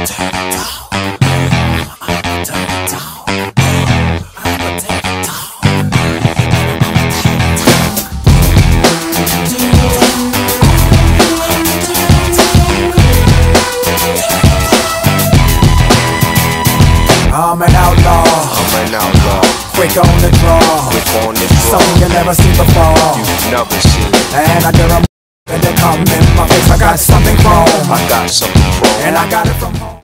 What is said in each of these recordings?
I'm an outlaw, quick on the draw, something you never seen before. And I dare a and they come in my face. I got something from, and I got it from home.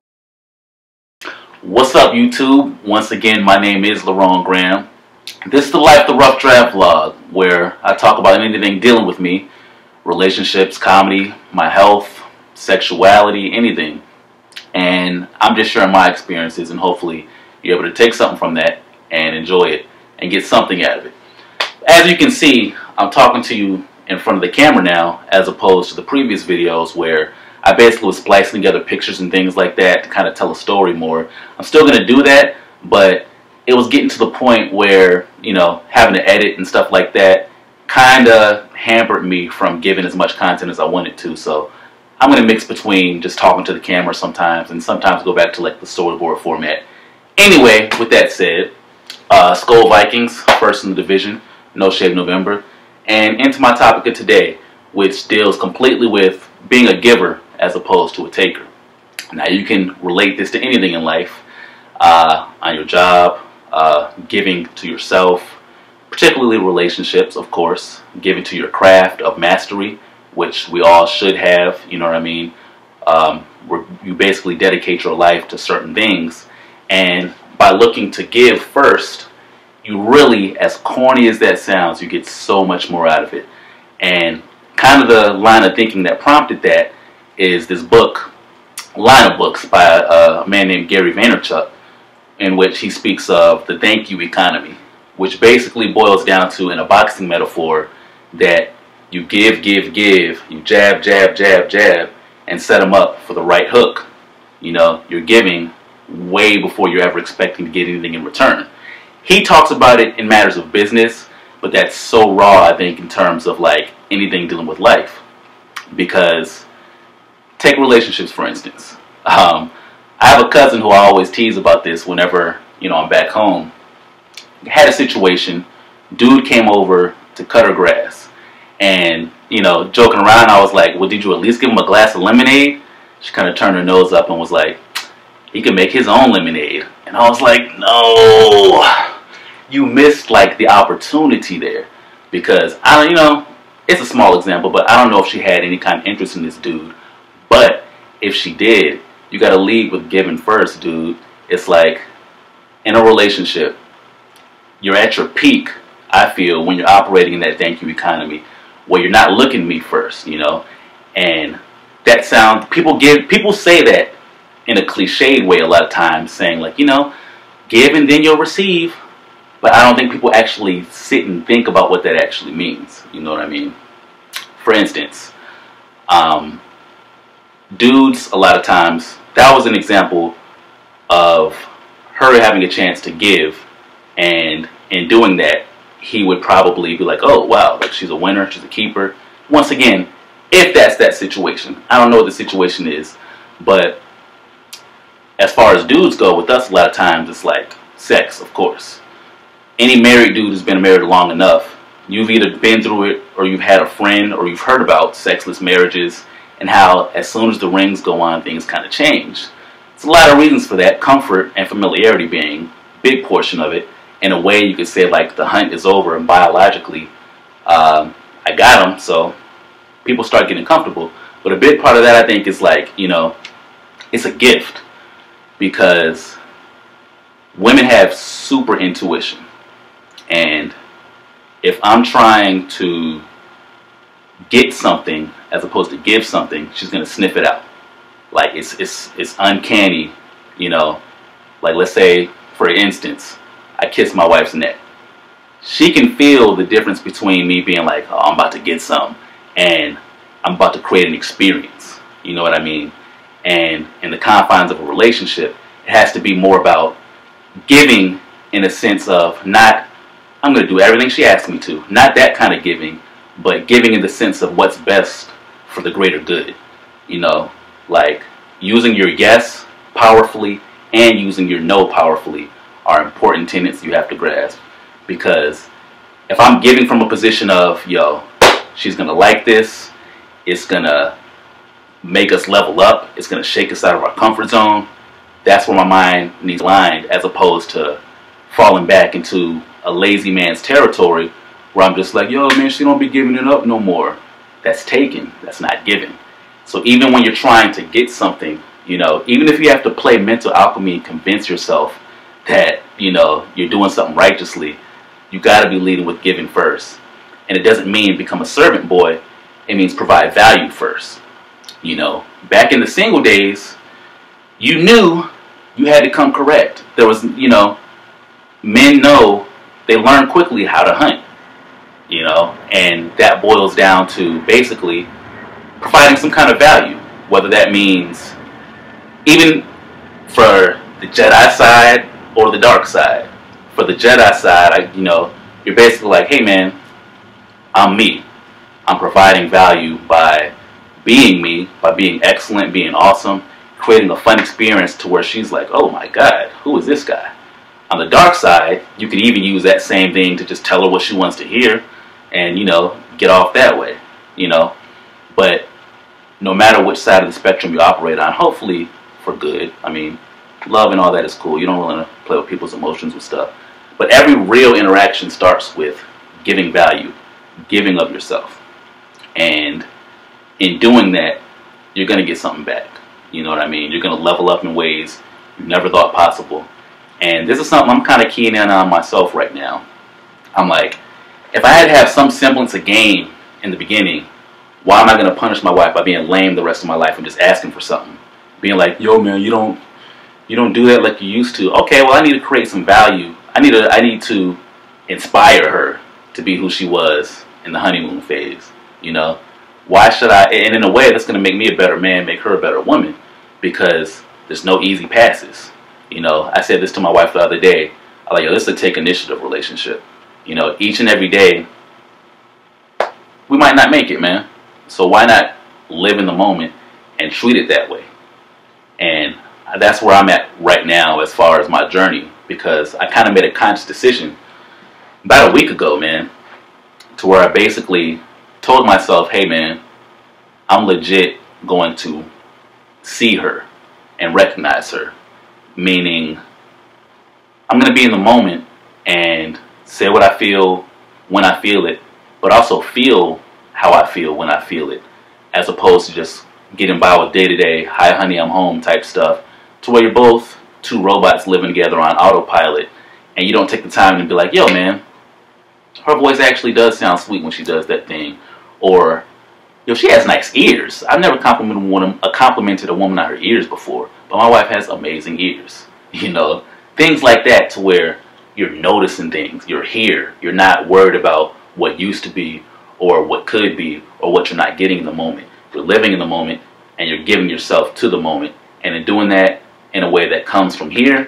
What's up, YouTube? Once again, my name is LaRon Graham. This is the Life the Rough Draft vlog, where I talk about anything dealing with me, relationships, comedy, my health, sexuality, anything. And I'm just sharing my experiences, and hopefully you're able to take something from that and enjoy it and get something out of it. As you can see, I'm talking to you in front of the camera now, as opposed to the previous videos where I basically was splicing together pictures and things like that to kind of tell a story more. I'm still going to do that, but it was getting to the point where, you know, having to edit and stuff like that kind of hampered me from giving as much content as I wanted to. So I'm going to mix between just talking to the camera sometimes and sometimes go back to like the storyboard format. Anyway, with that said, Skol Vikings, first in the division, No Shave November. And into my topic of today, which deals completely with being a giver as opposed to a taker. Now you can relate this to anything in life, on your job, giving to yourself, particularly relationships, of course, giving to your craft of mastery, which we all should have, you know what I mean? Where you basically dedicate your life to certain things, and by looking to give first, you really, as corny as that sounds, you get so much more out of it. And kind of the line of thinking that prompted that is this book, line of books by a man named Gary Vaynerchuk, in which he speaks of the thank you economy, which basically boils down to, in a boxing metaphor, that you give, you jab, jab, jab, jab, and set them up for the right hook. You know, you're giving way before you're ever expecting to get anything in return. He talks about it in matters of business, but that's so raw, I think, in terms of like anything dealing with life. Because, take relationships for instance. I have a cousin who I always tease about this whenever, you know, I'm back home. Had a situation, dude came over to cut her grass. And, you know, joking around, I was like, well, did you at least give him a glass of lemonade? She kind of turned her nose up and was like, he can make his own lemonade. And I was like, no, you missed like the opportunity there. Because, you know, it's a small example, but I don't know if she had any kind of interest in this dude. But if she did, you got to lead with giving first, dude. It's like, in a relationship, you're at your peak, I feel, when you're operating in that thank you economy, where you're not looking me first, you know. And that sounds, people say that in a cliched way a lot of times, saying like, you know, give and then you'll receive. But I don't think people actually sit and think about what that actually means. You know what I mean? For instance, dudes, a lot of times, that was an example of her having a chance to give, and in doing that, he would probably be like, oh, wow, like she's a winner, she's a keeper. Once again, if that's that situation. I don't know what the situation is, but as far as dudes go, with us, a lot of times, it's like sex, of course. Any married dude who's been married long enough, you've either been through it, or you've had a friend, or you've heard about sexless marriages, and how as soon as the rings go on, things kind of change. There's a lot of reasons for that, comfort and familiarity being a big portion of it. In a way, you could say like the hunt is over, and biologically, I got him, so people start getting comfortable. But a big part of that, I think, is like, you know, it's a gift, because women have super intuition, and if I'm trying to get something as opposed to give something, she's gonna sniff it out. Like it's uncanny, you know. Like, let's say, for instance, I kiss my wife's neck. She can feel the difference between me being like, oh, I'm about to get some, and I'm about to create an experience. You know what I mean? And in the confines of a relationship, it has to be more about giving in a sense of not, I'm going to do everything she asks me to. Not that kind of giving, but giving in the sense of what's best for the greater good. You know, like using your yes powerfully and using your no powerfully are important tenets you have to grasp. Because if I'm giving from a position of, yo, she's going to like this, it's going to make us level up, it's going to shake us out of our comfort zone, that's where my mind needs aligned, as opposed to falling back into a lazy man's territory where I'm just like, yo, man, she don't be giving it up no more. That's taken. That's not giving. So even when you're trying to get something, you know, even if you have to play mental alchemy and convince yourself that, you know, you're doing something righteously, you got to be leading with giving first. And it doesn't mean become a servant boy. It means provide value first. You know, back in the single days, you knew you had to come correct. There was, you know, men know, they learn quickly how to hunt, you know, and that boils down to basically providing some kind of value, whether that means even for the Jedi side or the dark side. For the Jedi side, you know, you're basically like, hey man, I'm me. I'm providing value by being me, by being excellent, being awesome, creating a fun experience to where she's like, oh my God, who is this guy? On the dark side, you could even use that same thing to just tell her what she wants to hear and, you know, get off that way, you know. But no matter which side of the spectrum you operate on, hopefully for good. I mean, love and all that is cool. You don't want to play with people's emotions with stuff. But every real interaction starts with giving value, giving of yourself. And in doing that, you're going to get something back. You know what I mean? You're going to level up in ways you never thought possible. And this is something I'm kind of keying in on myself right now. I'm like, if I had to have some semblance of game in the beginning, why am I going to punish my wife by being lame the rest of my life and just asking for something? Being like, yo man, you don't do that like you used to. Okay, well I need to create some value. I need to inspire her to be who she was in the honeymoon phase. You know? Why should I? And in a way that's going to make me a better man, make her a better woman, because there's no easy passes. You know, I said this to my wife the other day. I'm like, yo, this is a take initiative relationship. You know, each and every day, we might not make it, man. So why not live in the moment and treat it that way? And that's where I'm at right now as far as my journey, because I kind of made a conscious decision about a week ago, man, to where I basically told myself, hey, man, I'm legit going to see her and recognize her. Meaning, I'm going to be in the moment and say what I feel when I feel it, but also feel how I feel when I feel it, as opposed to just getting by with day-to-day, hi honey, I'm home type stuff, to where you're both two robots living together on autopilot, and you don't take the time to be like, yo man, her voice actually does sound sweet when she does that thing, or yo, she has nice ears. I've never complimented a woman on her ears before, but my wife has amazing ears. You know, things like that, to where you're noticing things. You're here. You're not worried about what used to be or what could be or what you're not getting in the moment. You're living in the moment and you're giving yourself to the moment. And in doing that in a way that comes from here,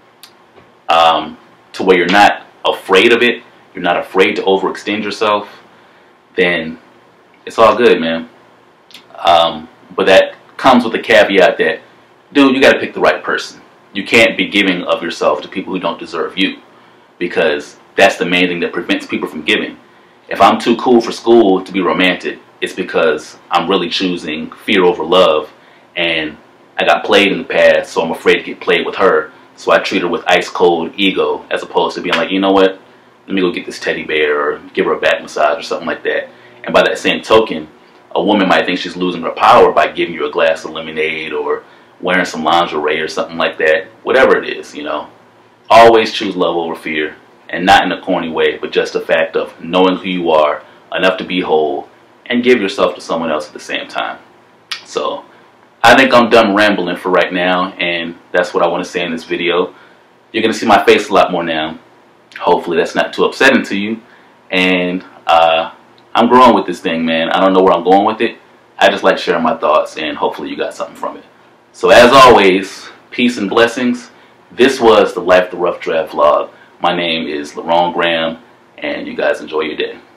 to where you're not afraid of it, you're not afraid to overextend yourself, then it's all good, man. But that comes with the caveat that, dude, you got to pick the right person. You can't be giving of yourself to people who don't deserve you, because that's the main thing that prevents people from giving. If I'm too cool for school to be romantic, it's because I'm really choosing fear over love, and I got played in the past, so I'm afraid to get played with her. So I treat her with ice cold ego, as opposed to being like, you know what, let me go get this teddy bear or give her a back massage or something like that. And by that same token, a woman might think she's losing her power by giving you a glass of lemonade or wearing some lingerie or something like that. Whatever it is, you know. Always choose love over fear, and not in a corny way, but just the fact of knowing who you are, enough to be whole, and give yourself to someone else at the same time. So, I think I'm done rambling for right now, and that's what I want to say in this video. You're going to see my face a lot more now. Hopefully that's not too upsetting to you. And I'm growing with this thing, man. I don't know where I'm going with it. I just like sharing my thoughts, and hopefully you got something from it. So as always, peace and blessings. This was the Life the Rough Draft vlog. My name is LaRon Graham, and you guys enjoy your day.